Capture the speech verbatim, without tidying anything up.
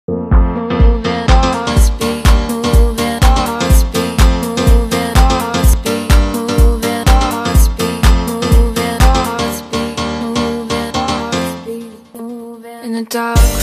Move it on speed, move it on speed, move it on speed, move it on speed, move it on speed, move it on speed, move it in the dark.